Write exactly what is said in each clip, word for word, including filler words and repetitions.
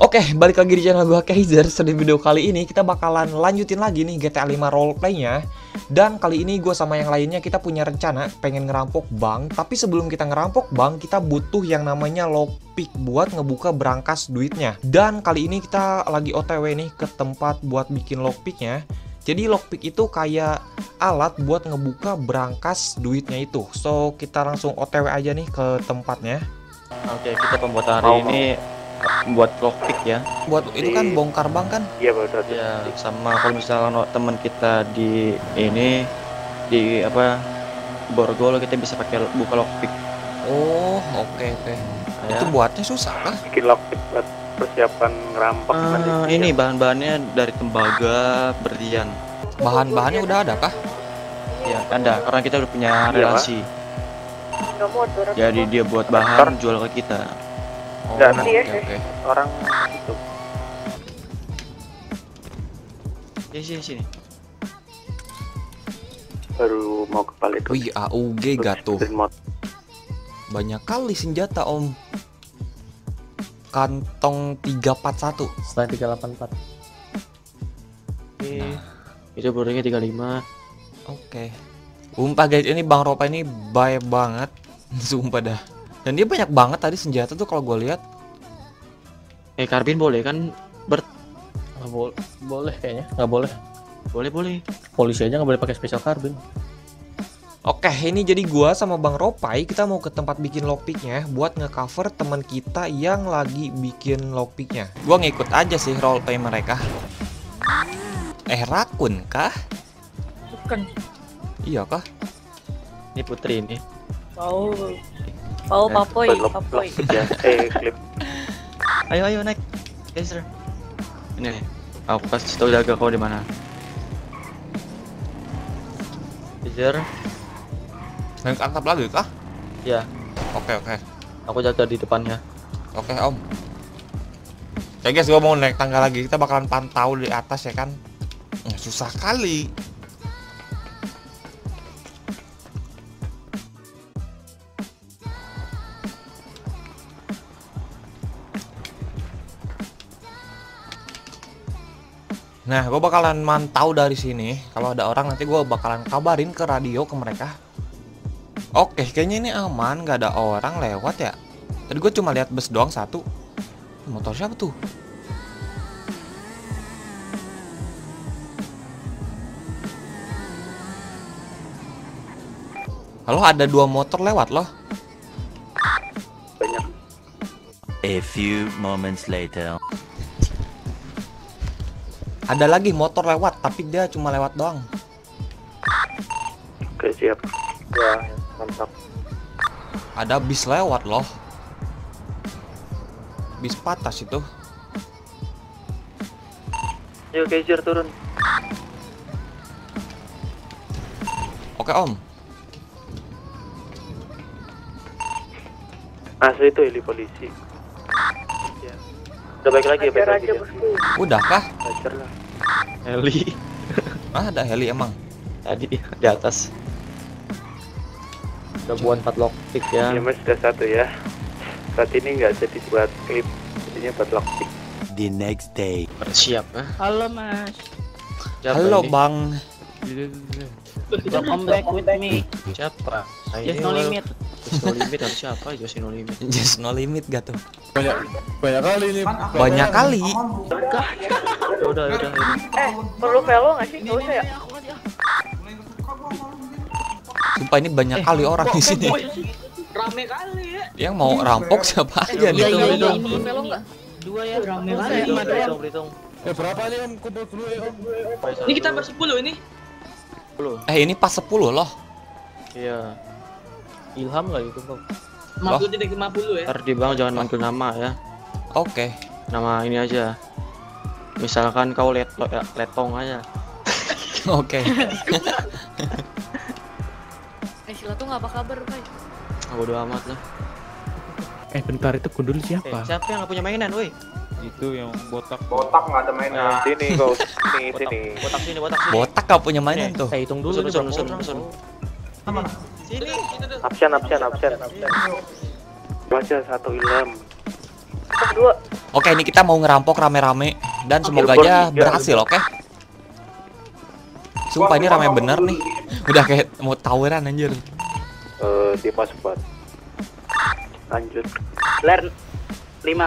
Oke, balik lagi di channel gua Kaiser. Di video kali ini kita bakalan lanjutin lagi nih G T A lima roleplaynya. Dan kali ini gue sama yang lainnya kita punya rencana pengen ngerampok bank. Tapi sebelum kita ngerampok bank, kita butuh yang namanya lockpick buat ngebuka brankas duitnya. Dan kali ini kita lagi O T W nih ke tempat buat bikin lockpicknya. Jadi lockpick itu kayak alat buat ngebuka brankas duitnya itu. So kita langsung O T W aja nih ke tempatnya. Oke, kita pembuatan hari ini buat lockpick ya. Buat itu kan bongkar bank kan? Iya betul. Ya, sama kalau misalnya teman kita di ini di apa borgol, kita bisa pakai buka lockpick. Oh, oke okay, oke. Okay. Ya. Itu buatnya susah kah? Bikin lockpick buat persiapan ngerampok Uh, nanti. ini bahan-bahannya dari tembaga, berlian. Bahan-bahannya udah ada kah? Ya, ada karena kita udah punya Iya, relasi. Jadi dia buat bahan jual ke kita. Oh, Nggak, oke nanti oke. orang itu Ya sini sini. baru mau ke Bali itu. Wih, A U G gak tuh? Banyak kali senjata om. Kantong tiga empat satu. Selain tiga delapan empat. Oke. Itu pelurunya tiga puluh lima. Oke. Sumpah guys, ini Bang Ropa ini baik banget. Sumpah dah. Dan dia banyak banget tadi senjata tuh kalau gue lihat. Eh, karbin boleh kan? Bert. Nggak boleh, boleh kayaknya nggak boleh. Boleh boleh. Polisi aja nggak boleh pakai special carbine. Oke, ini jadi gua sama Bang Ropai kita mau ke tempat bikin lockpicknya buat ngecover teman kita yang lagi bikin lockpicknya. Gua ngikut aja sih roleplay mereka. Eh, Rakun kah? Bukan. Iya kah? Ini Putri ini. Pau. Pau Eh, papoy, Lock- papoy. lockpick ya. Eh klip. Ayo ayo naik. Kaiser. Ini nih. Aku kasih tahu jaga kau di mana. Kaiser. Naik atap lagi kah? Ya, Oke oke. aku jaga di depannya. Oke om. Ya guys, gua mau naik tangga lagi. Kita bakalan pantau di atas ya kan? Eh, susah kali. Nah, gue bakalan mantau dari sini. Kalau ada orang nanti gue bakalan kabarin ke radio ke mereka. Oke, kayaknya ini aman, nggak ada orang lewat ya. Tadi gue cuma lihat bus doang satu. Motor siapa tuh? Halo, ada dua motor lewat loh. Banyak. A few moments later. Ada lagi motor lewat, tapi dia cuma lewat doang. Oke siap. Ya mantap. Ada bis lewat loh. Bis patas itu. Ayo Kaiser turun. Oke om. Asli itu heli polisi. Ya. Udah baik lagi ya, baik lagi ya. Udah kah? Belajar lah. Heli. Ah, ada heli emang. Tadi di atas. Udah buat empat lockpick ya. Ya mas sudah satu ya. Saat ini nggak jadi buat klip, jadinya buat lockpick. The next day. Bersiap ya. Halo Mas. Siapa Halo ini? bang. Welcome back with me. Siapa? Yes no limit. Just no limit harus siapa? Just no limit. Just no limit gak tuh? Banyak kali ini. Banyak kali. Udah udah udah. Eh, perlu velo nggak sih? Nggak usah ya? Sumpah ini banyak kali orang di sini. Rame kali ya. Yang mau rampok siapa aja nih? Iya iya iya. Dong. Perlu velo nggak? Dua ya. Rame kali. Berhitung, berhitung, berhitung. Eh berapa nih om? Kumpul dulu ya om. Ini kita bersepuluh ini. Sepuluh. Eh ini pas sepuluh loh. Iya. Ilham nggak itu kok? lima puluh tidak lima puluh ya. Ntar di bang jangan manggil nama ya. Oke. Nama ini aja. Misalkan kau let letong aja. Oke. Eh Sila tuh nggak apa kabar Pak? Bodo amat lah. Eh bentar itu kudul Eh, siapa? siapa yang nggak punya mainan, woi? Itu yang botak. Botak nggak ada mainan. Nah. Sini kau. Sini Botak, sini. botak sini, botak sini. Botak gak punya mainan tuh. Saya hitung dulu. Nusun, nih, nusun, berapa nusun, orang? nusun. Sini. Absen absen absen. Baca satu Ilham. Dua. Oke, ini kita mau ngerampok rame-rame dan semoga aja berhasil, oke? Sumpah ini rame bener nih. Udah kayak mau tawuran anjir. Eh, dia masuk buat. Lanjut. Ler lima.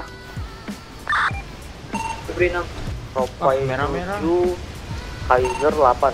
Sabrina. Ropai merah-merah. tujuh, Kaiser delapan.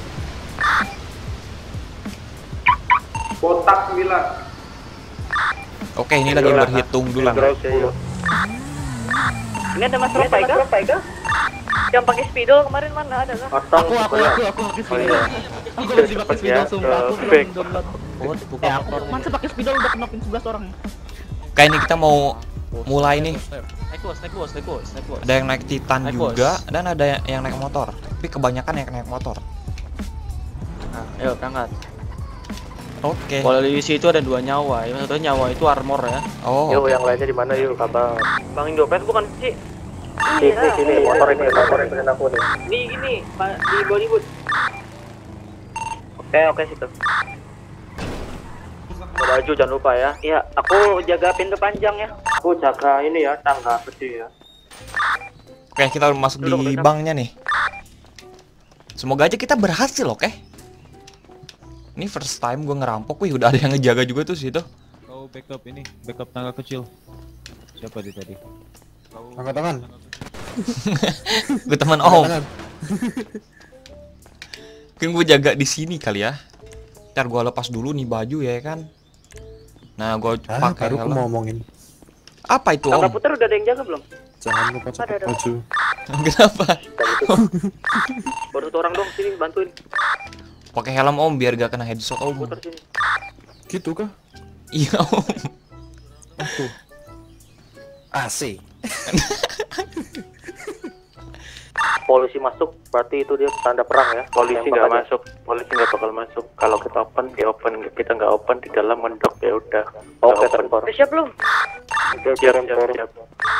Botak sembilan. Oke, ini lagi berhitung dulu. sepuluh. Ini ada Mas Ropaiga? Yang pakai spidol kemarin mana ada kan? Otong. Aku aku aku aku pakai Oh, iya. spidol. Aku masih pakai Cepet spidol ya, sumpah. Aku ke belum back. download. Bot, bukan Eh aku motor. masa pakai spidol udah knokin sebelas orang. Kayak ini kita mau mulai nih. Naik bos, naik bos, naik bos, naik bos. Ada yang naik Titan Naik, juga bos. dan ada yang naik motor. Tapi kebanyakan yang naik motor. Nah, ayo berangkat. Oke. Polisi itu ada dua nyawa. Yang satu nyawa itu armor ya. Oh. Yuk, oke. yang lainnya di mana yuk, kabar? Bang Indopet bukan sih? Sini, sini, motor ini, motor ini aku nih. Di gini, Pak, di Bollywood. Oke, oke situ. Baju jangan lupa ya. Iya, aku jaga pintu panjang ya. Aku jaga ini ya, tangga gede ya. Oke, kita udah masuk Duduk, di duduk. banknya nih. Semoga aja kita berhasil, oke? Ini first time gue ngerampok. Wih, udah ada yang ngejaga juga tuh situ. Kau backup ini, backup tangga kecil. Siapa dia tadi? Kau Angkat tangan. Gue teman Angkat Om. tangan. Mungkin gue jaga di sini kali ya. Ntar gue lepas dulu nih baju ya kan. Nah, gue Ah, pakai baru aku helm. mau ngomongin. Apa itu Tangga Om? putar udah ada yang jaga belum? Jangan lupa Ada, cepat ada. baju. Kenapa? Baru satu orang dong, sini bantuin. Pakai helm Om biar gak kena headshot Om. Putar sini. Gitu kah? Iya Om. Aku. A C. Polisi masuk, berarti itu dia tanda perang ya. Polisi nggak masuk, polisi nggak bakal masuk. Kalau kita open, dia open. Kita nggak open di dalam mendok ya udah. Oke, tempor. Udah siap belum? Siap, siap, siap.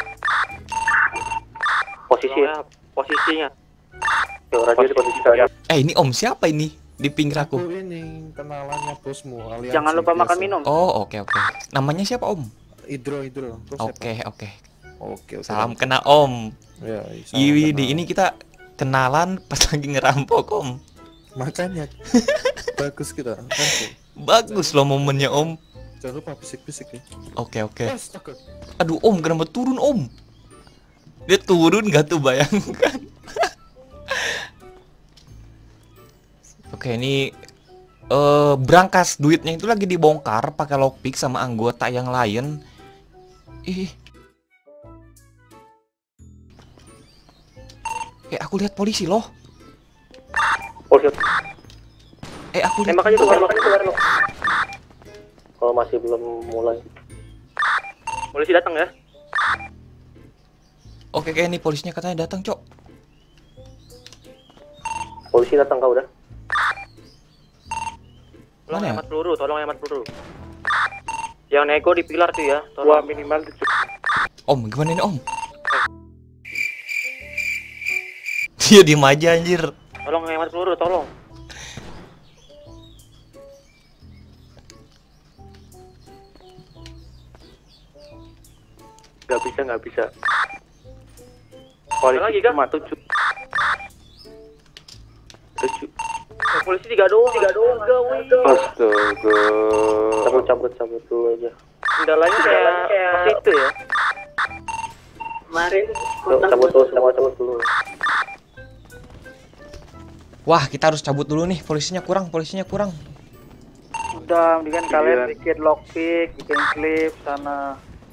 Posisi ya, Posisinya. yuk radio di posisi kalian. Eh, ini Om siapa ini? Di pinggir aku. Aku ini kenalannya bosmu. aliansi Jangan lupa biasa. makan minum. Oh, oke oke. Namanya siapa Om? Hidro, hidro. Kau siapa? Oke oke. Oke, oke. Salam kenal Om. Ya, salam Iwi kenal. di ini kita kenalan pas lagi ngerampok Om. Makanya bagus kita. Bagus. Bagus loh momennya Om. Jangan lupa bisik-bisik ya. Oke oke. Astaga. Aduh Om, kenapa turun Om? Dia turun gak tuh, bayangkan. Oke, ini eh brankas duitnya itu lagi dibongkar pakai lockpick sama anggota yang lain. Ih. Eh, aku lihat polisi loh. Polisi. Eh, aku lihat. Tembak aja keluar, makanya keluar lo. Kalau masih belum mulai. Polisi datang ya. Oke, kayak ini polisinya katanya datang, Cok. Polisi datang kau udah. Tolong Mana ya? hemat peluru, tolong hemat peluru. Yang nego di pilar tuh ya. Wah, Tolong. minimal tujuh. Om, gimana ini Om? Dia diem aja anjir. Tolong hemat peluru, tolong. Gak bisa, gak bisa. Polisi lagi, kah? cuma tujuh. Tujuh. Eh, polisi tiga doang. Tiga doang. Astaga. Cabut, cabut, cabut dulu aja. Kendalanya kayak pas itu ya. Kemarin. Yuk, cabut dulu, semua cabut dulu. Wah, kita harus cabut dulu nih. Polisinya kurang, polisinya kurang. Udah, mendingan kalian bikin lockpick, bikin clip sana.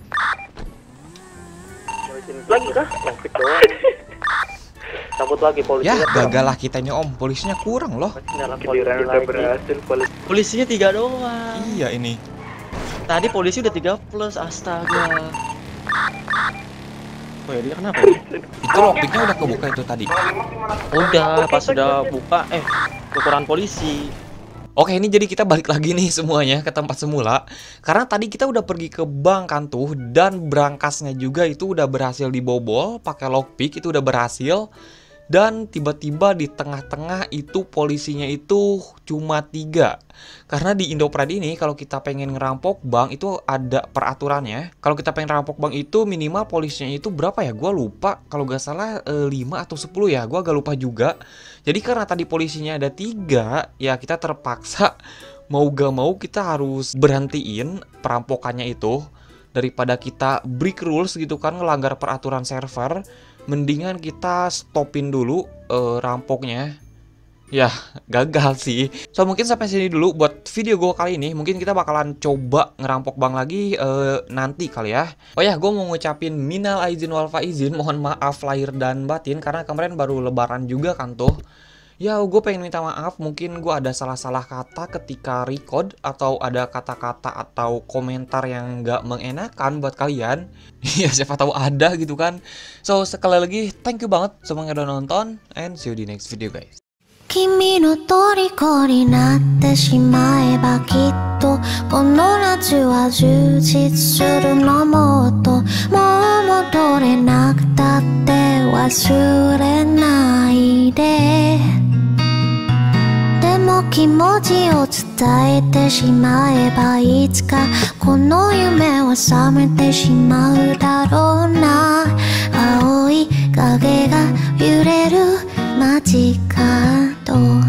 Lagi kah? Lockpick doang. Cabut lagi polisi. Ya, gagal lah kita ini Om. Polisinya kurang loh. Giliran udah berhasil polisi. Polisinya tiga doang. Iya ini. Tadi polisi udah tiga plus, astaga. Oh ya, dia kenapa? ya? Itu lockpicknya udah kebuka itu tadi. Udah, pas udah buka, eh, kekurangan polisi. Oke, ini jadi kita balik lagi nih semuanya ke tempat semula. Karena tadi kita udah pergi ke bank kan tuh. Dan berangkasnya juga itu udah berhasil dibobol. Pakai lockpick itu udah berhasil. Dan tiba-tiba di tengah-tengah itu polisinya itu cuma tiga. Karena di Indopride ini kalau kita pengen ngerampok bank itu ada peraturannya. Kalau kita pengen ngerampok bank itu minimal polisinya itu berapa ya? Gua lupa. Kalau gak salah eh, lima atau sepuluh ya. Gua agak lupa juga. Jadi karena tadi polisinya ada tiga, ya kita terpaksa mau gak mau kita harus berhentiin perampokannya itu. Daripada kita break rules gitu kan, ngelanggar peraturan server, mendingan kita stopin dulu uh, rampoknya. Ya, gagal sih. So, mungkin sampai sini dulu buat video gue kali ini. Mungkin kita bakalan coba ngerampok bank lagi uh, nanti kali ya. Oh ya, gue mau ngucapin minal aizin wal faizin. Mohon maaf lahir dan batin. Karena kemarin baru lebaran juga kan tuh. Ya, gue pengen minta maaf, mungkin gue ada salah-salah kata ketika record, atau ada kata-kata atau komentar yang gak mengenakan buat kalian. Ya, siapa tahu ada gitu kan. So, sekali lagi, thank you banget semuanya udah nonton, and see you di next video guys. 君の虜になってしまえばきっとこの夏は充実するのもっともう戻れなくたって忘れないででも気持ちを伝えてしまえばいつかこの夢は覚めてしまうだろうな青い影が揺れる街角